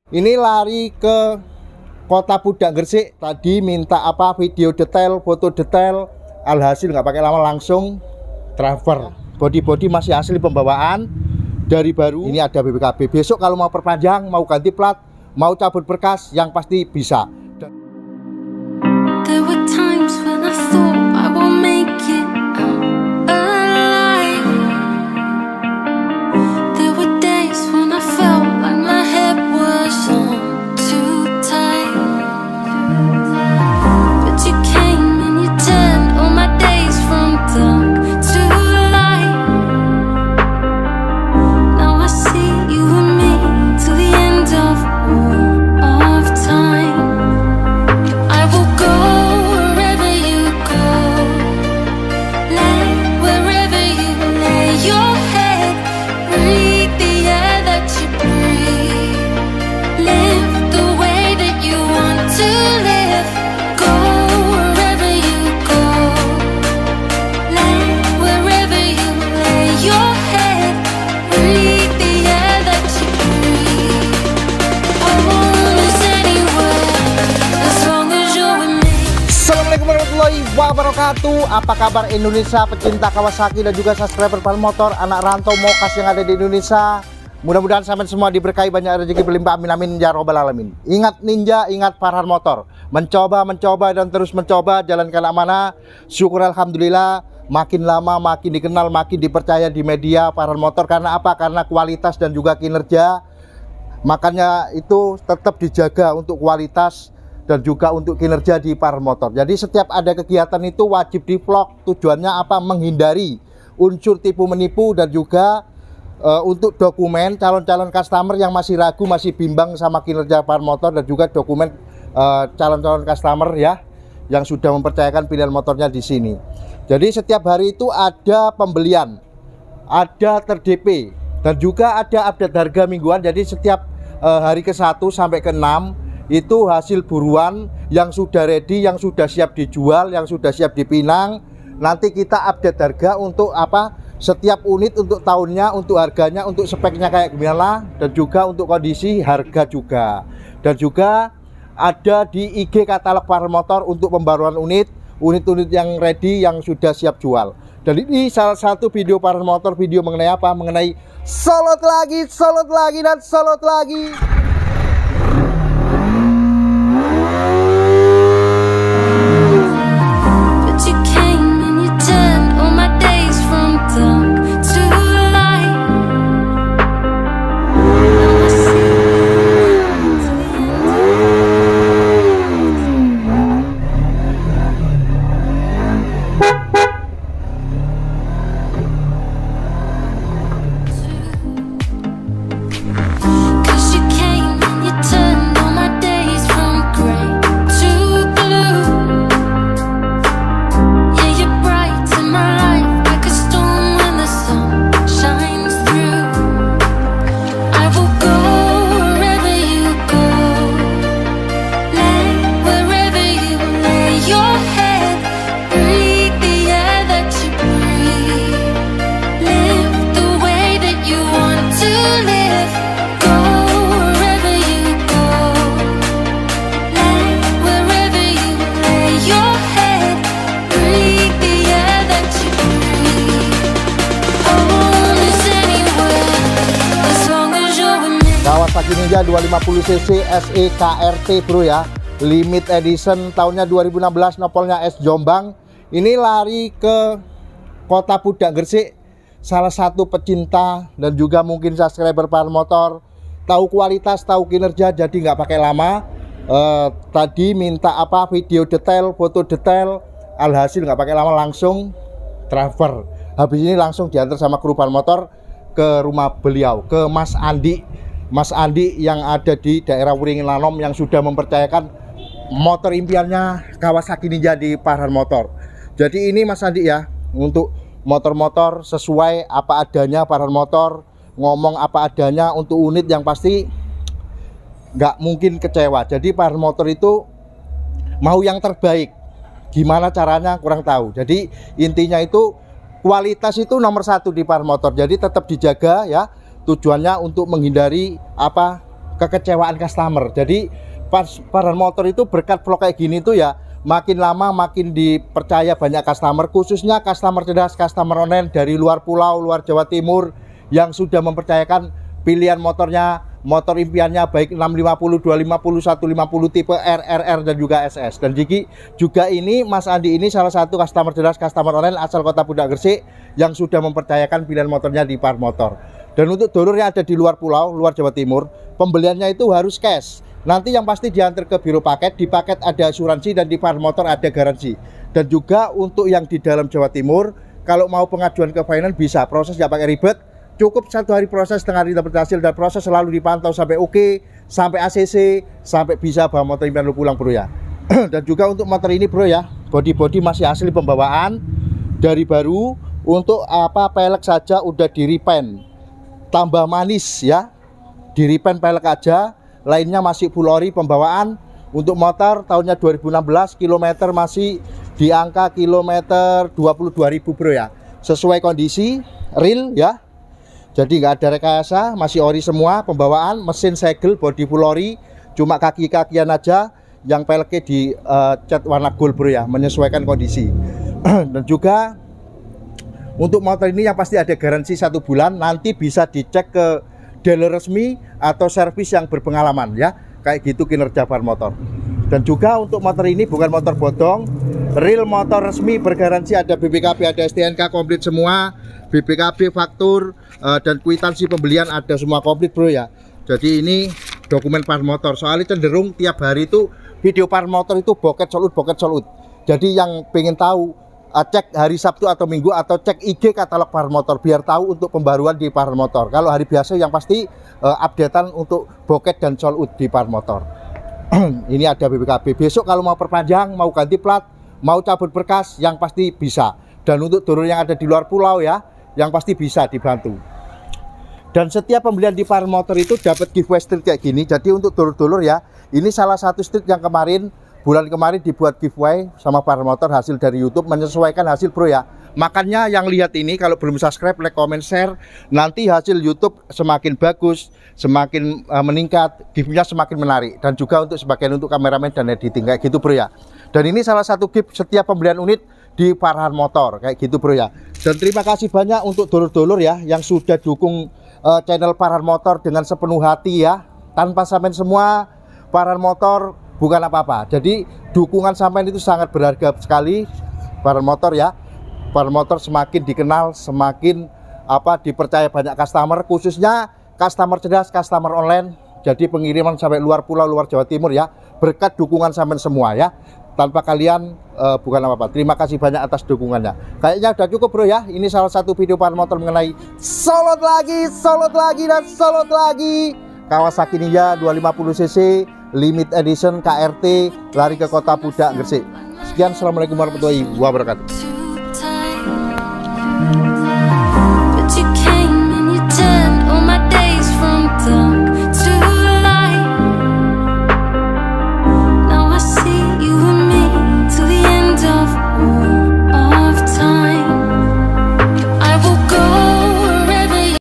Ini lari ke Kota Pudak Gresik, tadi minta video detail, foto detail, alhasil nggak pakai lama langsung transfer. Body masih asli pembawaan dari baru. Ini ada BPKB. Besok kalau mau perpanjang, mau ganti plat, mau cabut berkas, yang pasti bisa. There were times when I thought I won't make it out alive. There were days when I felt like my head was on too tight. But you came and you turned all my days from dark to light. Now I see you and me till the end of all of time. I will go wherever you go, lay wherever you lay your head, breathe the air that you breathe, live the way that you want to live. Go wherever you go, lay wherever you lay your head, breathe the air that you breathe. Almost anywhere, as long as you're with me. Assalamualaikum warahmatullahi wabarakatuh. Apa kabar Indonesia, pecinta Kawasaki dan juga subscriber Farhan Motor, anak rantau mokas yang ada di Indonesia. Mudah-mudahan sampai semua diberkahi banyak rezeki berlimpah, amin amin ya robbal alamin. Ingat ninja, ingat Farhan Motor. Mencoba dan terus mencoba, jalan ke mana. Syukur alhamdulillah, makin lama makin dikenal, makin dipercaya di media Farhan Motor. Karena apa? Karena kualitas dan juga kinerja. Makanya itu tetap dijaga untuk kualitas dan juga untuk kinerja di Farhan Motor. Jadi setiap ada kegiatan itu wajib di vlog. Tujuannya apa? Menghindari unsur tipu menipu dan juga untuk dokumen calon-calon customer yang masih ragu, masih bimbang sama kinerja Farhan Motor, dan juga dokumen calon-calon customer ya yang sudah mempercayakan pilihan motornya di sini. Jadi setiap hari itu ada pembelian, ada ter-DP, dan juga ada update harga mingguan. Jadi setiap hari ke-1 sampai ke-6 itu hasil buruan yang sudah ready, yang sudah siap dijual, yang sudah siap dipinang. Nanti kita update harga untuk setiap unit, untuk tahunnya, untuk harganya, untuk speknya kayak gimana, dan juga untuk kondisi harga juga. Dan juga ada di IG katalog Farhan Motor untuk pembaruan unit-unit yang ready, yang sudah siap jual. Dan ini salah satu video Farhan Motor, video mengenai apa? Mengenai solot lagi, dan solot lagi. But you came and you turned all my days from dark to light. Now I see you till the end. 'Cause you came and you turned all my days from gray to blue. Yeah, you're bright in my life, like a storm when the sun shines through. I will go wherever you go, lay wherever you lay your head, breathe the air that you breathe, live the way that you want to live. Go wherever you go, lay wherever you lay your head, breathe the air that you breathe. Almost anywhere, as long as you're with me. Kawasaki Ninja 250cc SE KRT bro ya, limit edition, tahunnya 2016, nopolnya S Jombang. Ini lari ke Kota Pudak Gresik. Salah satu pecinta dan juga mungkin subscriber Farhan Motor, tahu kualitas, tahu kinerja, jadi nggak pakai lama. Tadi minta video detail, foto detail, alhasil nggak pakai lama langsung transfer. Habis ini langsung diantar sama kru Farhan Motor ke rumah beliau, ke Mas Andi yang ada di daerah Wuringin Lanom, yang sudah mempercayakan motor impiannya Kawasaki Ninja di Farhan Motor. Jadi ini Mas Andi ya, untuk motor-motor sesuai apa adanya. Farhan Motor ngomong apa adanya untuk unit yang pasti nggak mungkin kecewa. Jadi Farhan Motor itu mau yang terbaik. Gimana caranya kurang tahu. Jadi intinya itu kualitas itu nomor 1 di Farhan Motor. Jadi tetap dijaga ya. Tujuannya untuk menghindari kekecewaan customer. Jadi pas Farhan Motor itu berkat vlog kayak gini tuh ya, makin lama makin dipercaya banyak customer, khususnya customer cerdas, customer online dari luar pulau, luar Jawa Timur yang sudah mempercayakan pilihan motornya, motor impiannya baik 650, 250, 150 tipe R, RR dan juga SS. Dan juga ini Mas Andi ini salah satu customer cerdas, customer online asal Kota Pudak Gresik yang sudah mempercayakan pilihan motornya di Farhan Motor. Dan untuk dulur yang ada di luar pulau, luar Jawa Timur, pembeliannya itu harus cash. Nanti yang pasti diantar ke biro paket, di paket ada asuransi dan di Farhan Motor ada garansi. Dan juga untuk yang di dalam Jawa Timur, kalau mau pengajuan ke finance bisa, proses nggak pakai ribet. Cukup 1 hari proses, setengah hari dapat hasil, dan proses selalu dipantau sampai oke, sampai ACC, sampai bisa bawa motor impian lu pulang bro ya. Dan juga untuk motor ini bro ya, body masih asli pembawaan dari baru. Untuk pelek saja udah di repaint, tambah manis ya, di repaint pelek aja, lainnya masih full ori pembawaan. Untuk motor tahunnya 2016, kilometer masih di angka kilometer 22.000 bro ya, sesuai kondisi real ya. Jadi nggak ada rekayasa, masih ori semua pembawaan, mesin segel, body full ori, cuma kaki-kakian aja yang peleknya di cat warna gold bro ya, menyesuaikan kondisi. Dan juga untuk motor ini yang pasti ada garansi 1 bulan, nanti bisa dicek ke dealer resmi atau servis yang berpengalaman ya, kayak gitu kinerja Farhan Motor. Dan juga untuk motor ini bukan motor bodong, real motor resmi bergaransi, ada BPKB, ada STNK komplit semua, BPKB, faktur, dan kwitansi pembelian ada semua komplit bro ya. Jadi ini dokumen Farhan Motor. Soalnya cenderung tiap hari itu video Farhan Motor itu boket solut. Jadi yang pengen tahu, cek hari Sabtu atau Minggu atau cek IG katalog Farhan Motor biar tahu untuk pembaruan di Farhan Motor. Kalau hari biasa yang pasti updatean untuk boket dan sold di Farhan Motor. Ini ada BPKB. Besok kalau mau perpanjang, mau ganti plat, mau cabut berkas, yang pasti bisa. Dan untuk dulur yang ada di luar pulau ya, yang pasti bisa dibantu. Dan setiap pembelian di Farhan Motor itu dapat giveaway street kayak gini. Jadi untuk dulur-dulur ya, ini salah satu street yang bulan kemarin dibuat giveaway sama Farhan Motor, hasil dari YouTube, menyesuaikan hasil bro ya. Makanya yang lihat ini kalau belum subscribe, like, comment, share, nanti hasil YouTube semakin bagus, semakin meningkat, gift-nya semakin menarik. Dan juga untuk sebagian untuk kameramen dan editing kayak gitu bro ya. Dan ini salah satu gift setiap pembelian unit di Farhan Motor kayak gitu bro ya. Dan terima kasih banyak untuk dulur-dulur ya yang sudah dukung channel Farhan Motor dengan sepenuh hati ya. Tanpa sampean semua Farhan Motor bukan apa-apa. Jadi dukungan sampean itu sangat berharga sekali. Farhan Motor ya, Farhan Motor semakin dikenal, semakin dipercaya banyak customer, khususnya customer cerdas, customer online. Jadi pengiriman sampai luar pulau, luar Jawa Timur ya, berkat dukungan sampean semua ya. Tanpa kalian bukan apa-apa. Terima kasih banyak atas dukungannya. Kayaknya udah cukup bro ya. Ini salah satu video Farhan Motor mengenai solot lagi dan solot lagi Kawasaki Ninja 250cc Limit Edition KRT lari ke Kota Pudak Gresik. Sekian, assalamualaikum warahmatullahi wabarakatuh.